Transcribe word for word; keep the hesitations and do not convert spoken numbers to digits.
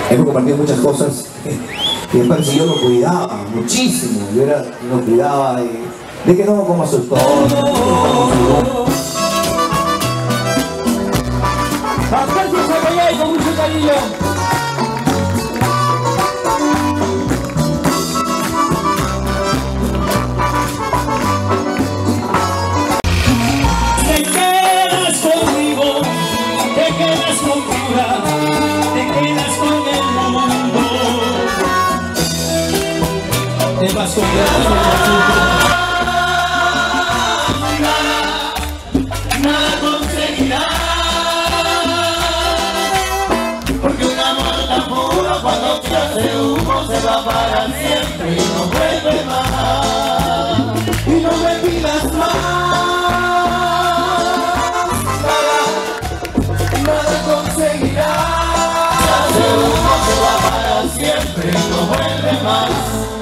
hemos compartido muchas cosas. Y después si yo lo cuidaba muchísimo, yo era, lo cuidaba de, de que no coma sus cosas. Bastante se apoya y con mucho cariño. Te quedas conmigo, te quedas con Cura, te quedas con el mundo. Te vas con el nada conseguirás. Cuando te hace humo se va para siempre y no vuelve más. Y no me pidas más. Nada, nada conseguirás. Se hace humo se va para siempre y no vuelve más.